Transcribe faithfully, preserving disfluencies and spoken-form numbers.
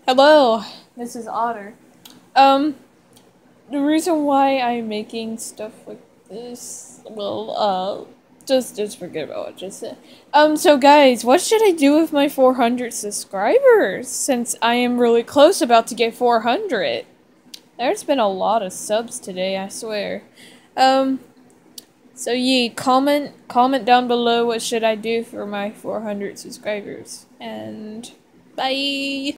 Hello, this is Otter. Um, the reason why I'm making stuff like this, well, uh, just just forget about what I just said. Um, so guys, what should I do with my four hundred subscribers? Since I am really close, about to get four hundred. There's been a lot of subs today, I swear. Um, so yeah, comment comment down below what should I do for my four hundred subscribers, and bye.